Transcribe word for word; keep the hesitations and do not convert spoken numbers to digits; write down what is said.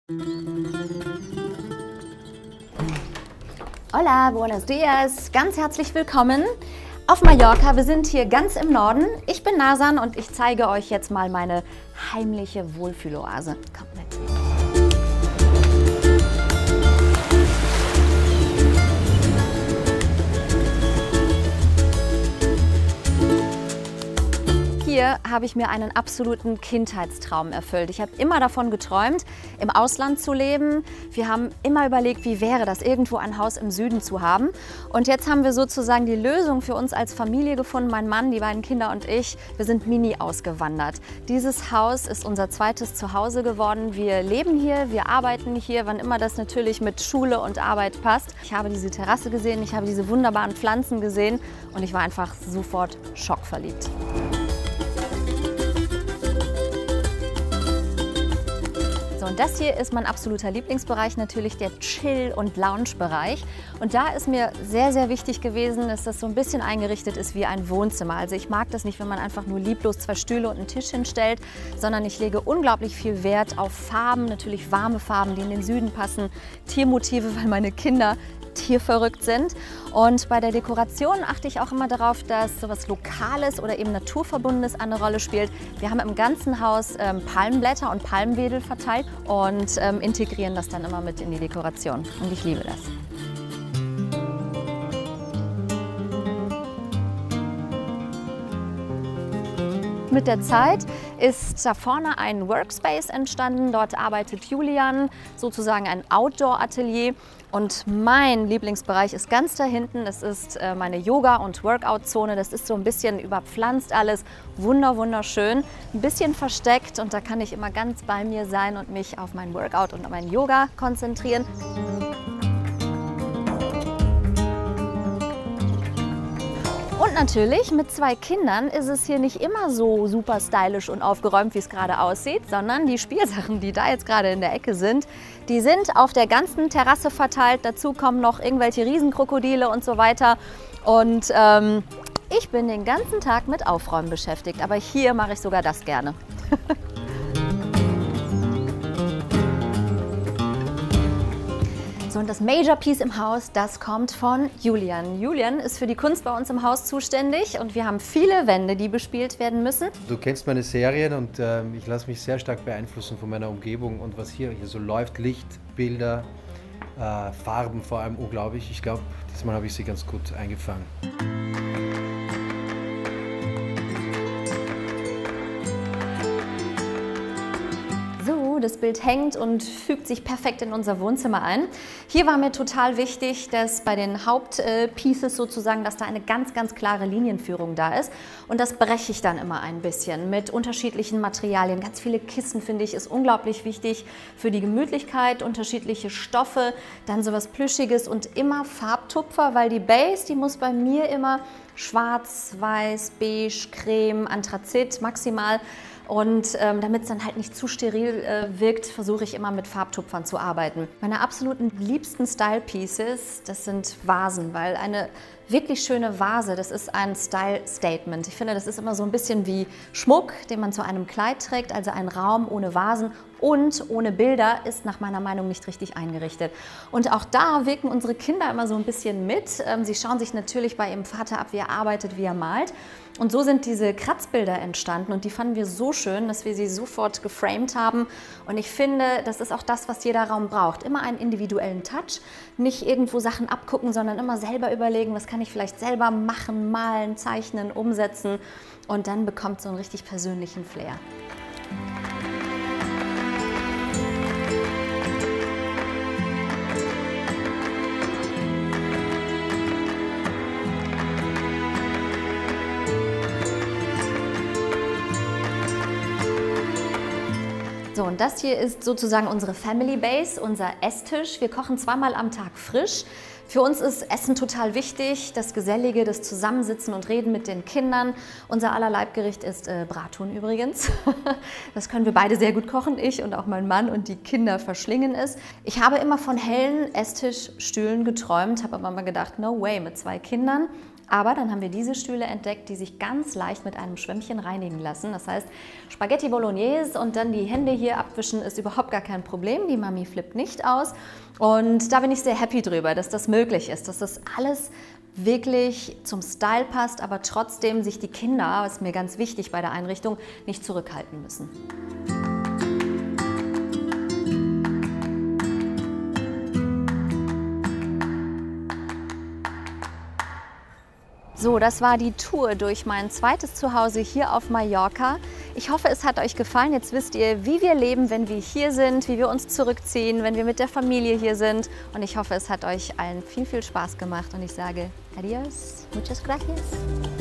Hola, buenos dias, ganz herzlich willkommen auf Mallorca. Wir sind hier ganz im Norden. Ich bin Nasan und ich zeige euch jetzt mal meine heimliche Wohlfühloase. Kommt mit! Hier habe ich mir einen absoluten Kindheitstraum erfüllt. Ich habe immer davon geträumt, im Ausland zu leben. Wir haben immer überlegt, wie wäre das, irgendwo ein Haus im Süden zu haben. Und jetzt haben wir sozusagen die Lösung für uns als Familie gefunden. Mein Mann, die beiden Kinder und ich, wir sind mini ausgewandert. Dieses Haus ist unser zweites Zuhause geworden. Wir leben hier, wir arbeiten hier, wann immer das natürlich mit Schule und Arbeit passt. Ich habe diese Terrasse gesehen, ich habe diese wunderbaren Pflanzen gesehen und ich war einfach sofort schockverliebt. So, und das hier ist mein absoluter Lieblingsbereich, natürlich der Chill- und Lounge-Bereich. Und da ist mir sehr, sehr wichtig gewesen, dass das so ein bisschen eingerichtet ist wie ein Wohnzimmer. Also ich mag das nicht, wenn man einfach nur lieblos zwei Stühle und einen Tisch hinstellt, sondern ich lege unglaublich viel Wert auf Farben, natürlich warme Farben, die in den Süden passen, Tiermotive, weil meine Kinder tierverrückt sind. Und bei der Dekoration achte ich auch immer darauf, dass sowas Lokales oder eben Naturverbundenes eine Rolle spielt. Wir haben im ganzen Haus ähm, Palmblätter und Palmwedel verteilt und ähm, integrieren das dann immer mit in die Dekoration. Und ich liebe das. Mit der Zeit ist da vorne ein Workspace entstanden. Dort arbeitet Julian, sozusagen ein Outdoor-Atelier. Und mein Lieblingsbereich ist ganz da hinten. Das ist äh, meine Yoga- und Workout-Zone. Das ist so ein bisschen überpflanzt alles. Wunder, wunderschön. Ein bisschen versteckt und da kann ich immer ganz bei mir sein und mich auf mein Workout und mein Yoga konzentrieren. Und natürlich, mit zwei Kindern ist es hier nicht immer so super stylisch und aufgeräumt, wie es gerade aussieht, sondern die Spielsachen, die da jetzt gerade in der Ecke sind, die sind auf der ganzen Terrasse verteilt. Dazu kommen noch irgendwelche Riesenkrokodile und so weiter. Und ähm, ich bin den ganzen Tag mit Aufräumen beschäftigt, aber hier mache ich sogar das gerne. So, und das Major Piece im Haus, das kommt von Julian. Julian ist für die Kunst bei uns im Haus zuständig und wir haben viele Wände, die bespielt werden müssen. Du kennst meine Serien und äh, ich lasse mich sehr stark beeinflussen von meiner Umgebung und was hier, hier so läuft, Licht, Bilder, äh, Farben vor allem unglaublich. Ich glaube, diesmal habe ich sie ganz gut eingefangen. Das Bild hängt und fügt sich perfekt in unser Wohnzimmer ein. Hier war mir total wichtig, dass bei den Hauptpieces sozusagen, dass da eine ganz, ganz klare Linienführung da ist. Und das breche ich dann immer ein bisschen mit unterschiedlichen Materialien. Ganz viele Kissen, finde ich, ist unglaublich wichtig für die Gemütlichkeit, unterschiedliche Stoffe, dann sowas Plüschiges und immer Farbtupfer, weil die Base, die muss bei mir immer schwarz, weiß, beige, creme, Anthrazit maximal. Und ähm, damit es dann halt nicht zu steril äh, wirkt, versuche ich immer mit Farbtupfern zu arbeiten. Meine absoluten liebsten Style Pieces, das sind Vasen, weil eine wirklich schöne Vase, das ist ein Style Statement. Ich finde, das ist immer so ein bisschen wie Schmuck, den man zu einem Kleid trägt, also ein Raum ohne Vasen und ohne Bilder ist nach meiner Meinung nicht richtig eingerichtet. Und auch da wirken unsere Kinder immer so ein bisschen mit. Sie schauen sich natürlich bei ihrem Vater ab, wie er arbeitet, wie er malt. Und so sind diese Kratzbilder entstanden und die fanden wir so schön, dass wir sie sofort geframed haben. Und ich finde, das ist auch das, was jeder Raum braucht. Immer einen individuellen Touch, nicht irgendwo Sachen abgucken, sondern immer selber überlegen, was kann ich vielleicht selber machen, malen, zeichnen, umsetzen. Und dann bekommt so einen richtig persönlichen Flair. So, und das hier ist sozusagen unsere Family Base, unser Esstisch. Wir kochen zweimal am Tag frisch. Für uns ist Essen total wichtig, das Gesellige, das Zusammensitzen und Reden mit den Kindern. Unser aller Leibgericht ist äh, Brathuhn übrigens. Das können wir beide sehr gut kochen, ich und auch mein Mann, und die Kinder verschlingen es. Ich habe immer von hellen Esstischstühlen geträumt, habe aber mal gedacht, no way, mit zwei Kindern. Aber dann haben wir diese Stühle entdeckt, die sich ganz leicht mit einem Schwämmchen reinigen lassen. Das heißt, Spaghetti Bolognese und dann die Hände hier abwischen ist überhaupt gar kein Problem. Die Mami flippt nicht aus. Und da bin ich sehr happy drüber, dass das möglich ist, dass das alles wirklich zum Style passt, aber trotzdem sich die Kinder, was mir ganz wichtig bei der Einrichtung, nicht zurückhalten müssen. So, das war die Tour durch mein zweites Zuhause hier auf Mallorca. Ich hoffe, es hat euch gefallen. Jetzt wisst ihr, wie wir leben, wenn wir hier sind, wie wir uns zurückziehen, wenn wir mit der Familie hier sind. Und ich hoffe, es hat euch allen viel, viel Spaß gemacht. Und ich sage adios, muchas gracias.